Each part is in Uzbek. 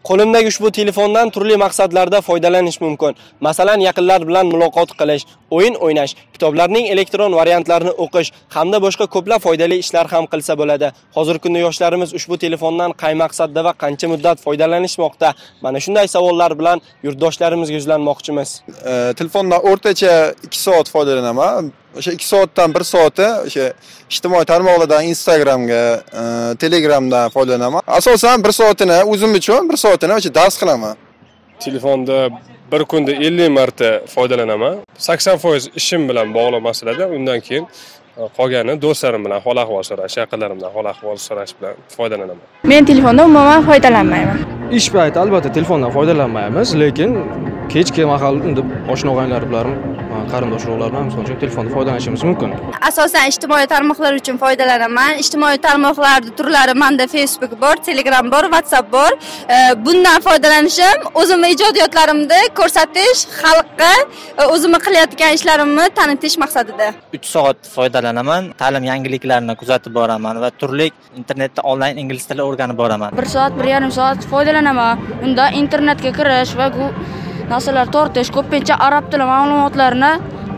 Qo'limdagi ushbu telefondan turli maqsadlarda foydalanish mumkin. Masalan, yaqinlar bilan muloqot qilish, o'yin o'ynash, kitoblarning elektron variantlarini o'qish hamda boshqa ko'plab foydali ishlar ham qilsa bo'ladi. Hozirgi kunda yoshlarimiz ushbu telefondan qay maqsadda va qancha muddat foydalanishmoqda? Mana shunday savollar bilan yurtdoshlarimizga yuzlanmoqchimiz. Telefondan o'rtacha 2 soat foydalanaman. O'sha 2 soatdan 1 soati o'sha ijtimoiy tarmoqlardan Instagramga, Telegramdan foydalanaman. Asosan 1 soatini o'zim uchun, 1 soatini o'sha dars qilaman. Telefonda bir kunda 50 marta foydalanaman. 80% ishim bilan bog'liq masalada, undan keyin qolgani do'stlarim bilan hol ahvol so'rash, yaqinlarimdan hol ahvol so'rash bilan foydalanaman. Men telefondan umuman foydalanmayman. Ish payti albatta telefondan foydalanmaymiz, lekin kechki mahal oshna og'aynilar bilan, qarindosh urug'lar bilan misol uchun telefondan foydalanishimiz mumkin. Asosan ijtimoiy tarmoqlar uchun foydalanaman. Ijtimoiy tarmoqlarning turlari menda Facebook bor, Telegram bor, WhatsApp bor. Bundan foydalanishim o'zimning ijodiyotlarimni ko'rsatish, xalqqa o'zimni qilayotgan ishlarimni tanitish maqsadida. 3 soat foydalanaman. Ta'lim yangiliklarini kuzatib boraman va turli internetda onlayn ingliz tili o'rganib boraman. 1 soat, 1,5 soat foydalanaman. Unda internetga kirish va narsalar tortish, ko'pincha arab tili ma'lumotlarini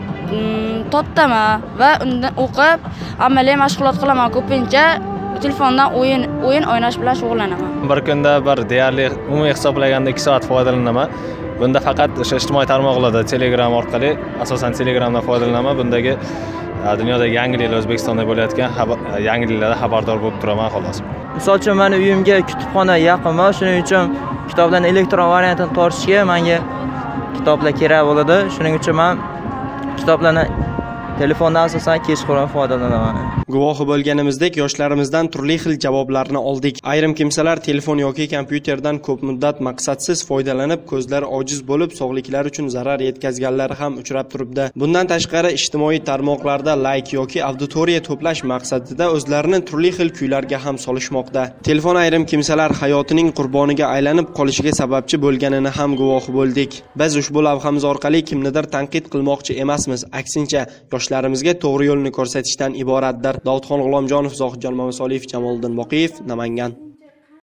toptaman va undan o'qib amaliy mashg'ulot qilaman. Ko'pincha telefondan o'yin o'ynash bilan shug'ullanaman. Bir kunda deyarli umumiy hisoblaganda 2 soat foydalanaman. Bunda faqat o'sha ijtimoiy tarmoqlarda Telegram orqali, asosan Telegramdan foydalanaman. Bundagi dunyodagi yangiliklar, O'zbekistonda bo'layotgan yangiliklardan xabardor bo'lib turaman xolos. Misol uchun meni uyimga kutubxona yaqin, shuning uchun kitoblarning elektron variantini tortishga menga kitoblar kerak bo'ladi. Shuning uchun men kitoblarni telefondan asosan kechqurun foydalanaman. Guvohi bo'lganimizdek, yoshlarimizdan turli xil javoblarni oldik. Ayrim kimsalar telefon yoki kompyuterdan ko'p muddat maqsadsiz foydalanib, ko'zlari ojiz bo'lib, sog'liklari uchun zarar yetkazganlari ham uchrab turibdi. Bundan tashqari, ijtimoiy tarmoqlarda like yoki auditoriya to'plash maqsadida o'zlarini turli xil kuylarga ham solishmoqda. Telefon ayrim kimsalar hayotining qurboniga aylanib qolishiga sababchi bo'lganini ham guvohi bo'ldik. Biz ushbu lavhamiz orqali kimnidir tanqid qilmoqchi emasmiz, aksincha yoshlarimizga to'g'ri yo'lni ko'rsatishdan iboratdir. Davudxon G'ulomjonov, Zohidjon Mamsoliyev, Jamoliddin Boqiyev, Namangan.